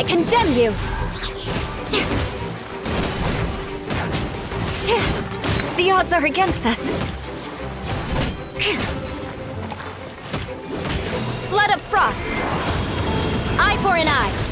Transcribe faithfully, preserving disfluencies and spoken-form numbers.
condemn you! The odds are against us. Flood of Frost! Eye for an eye!